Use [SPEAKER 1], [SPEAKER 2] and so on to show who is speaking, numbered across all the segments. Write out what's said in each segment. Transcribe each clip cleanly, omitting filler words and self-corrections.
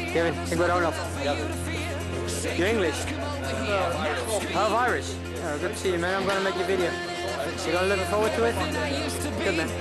[SPEAKER 1] Kevin, ik ben Ronald. You're English? Oh, Irish. Oh, good to see you, man. I'm gonna make your video. You gonna look forward to it? Good, man.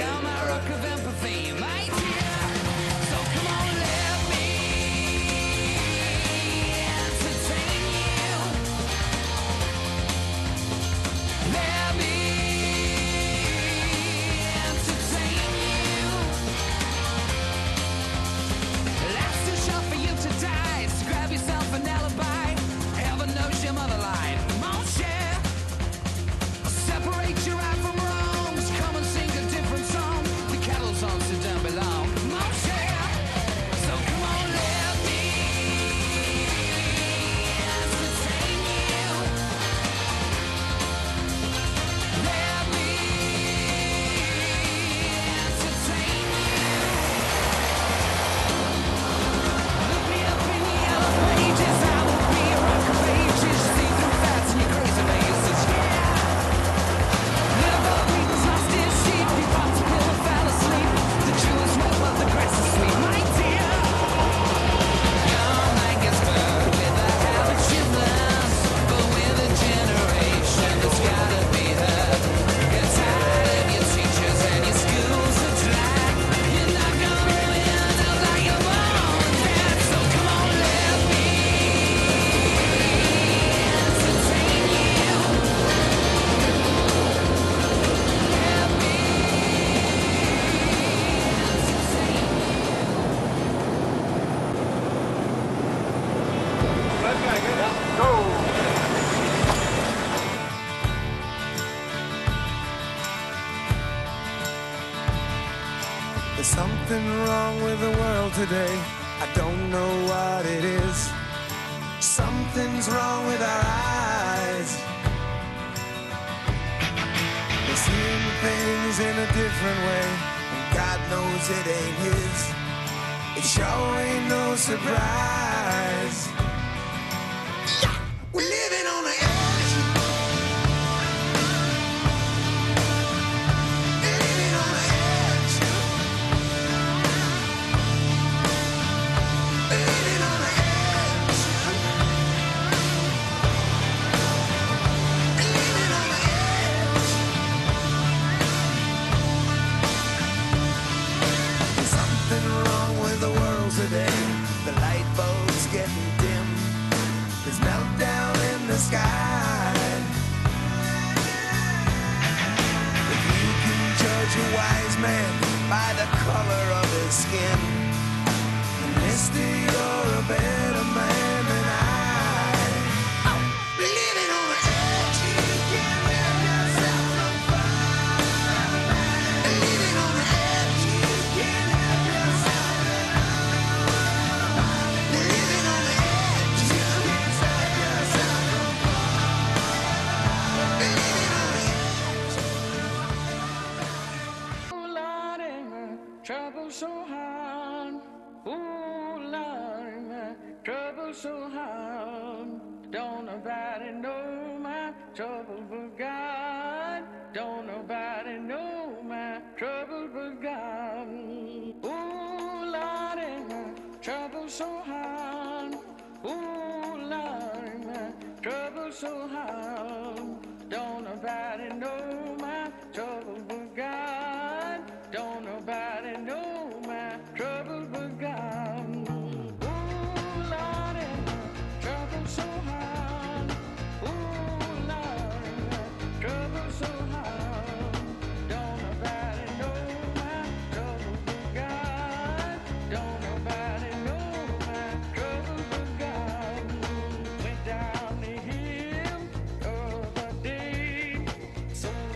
[SPEAKER 2] There's something wrong with the world today. I don't know what it is. Something's wrong with our eyes. We're seeing things in a different way, and God knows it ain't his. It sure ain't no surprise. We're living on the edge. Living on the edge. Living on the edge. Living on the edge. There's something wrong with the world today. The light bulb's getting dim. There's meltdown in the sky. If you can judge a wise man by the color of his skin, then mister, you're a better man than I. Living on the edge, you can't let yourself on fire. Living on the edge, you can't let yourself on fire. Living on the edge, you can't set yourself on fire. Living on the edge.
[SPEAKER 3] Oh Lord, ain't my trouble so hard. Oh Lord, ain't my trouble so hard. Don't nobody know my trouble but God. Don't nobody know my trouble but God. Oh Lord, ain't my trouble so hard. Oh Lord, ain't my trouble so hard. Don't nobody know my trouble but God. Don't nobody know my trouble but God. Oh Lord, ain't my trouble so hard. Oh Lord, ain't my trouble so hard. Don't nobody know my trouble but God. Don't nobody know my trouble but God. Went down the hill the other day, so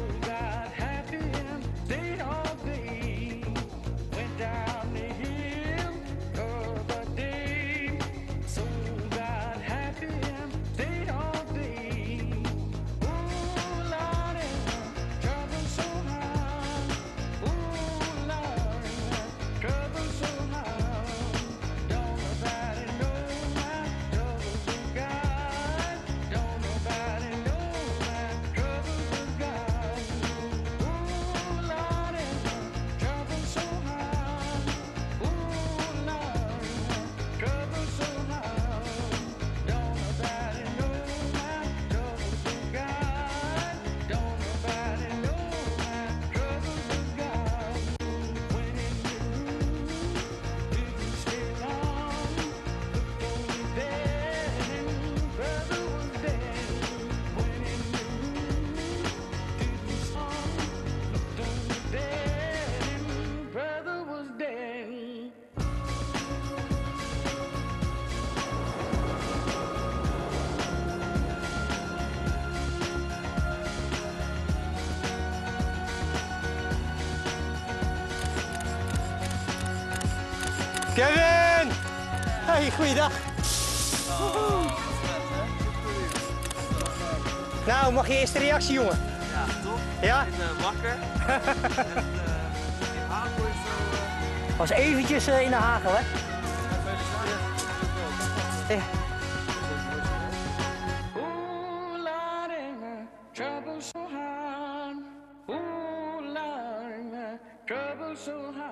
[SPEAKER 1] Kevin! Hey, goeiedag. Nou, mag je eerste reactie, jongen?
[SPEAKER 4] Ja, top.
[SPEAKER 1] Ja?
[SPEAKER 4] Ik ben wakker. In Hagel is zo...
[SPEAKER 1] Was eventjes in de hagel, hè? Ja.
[SPEAKER 3] Ooh, Lordy, my trouble so hard. Ooh, Lordy, my trouble so hard.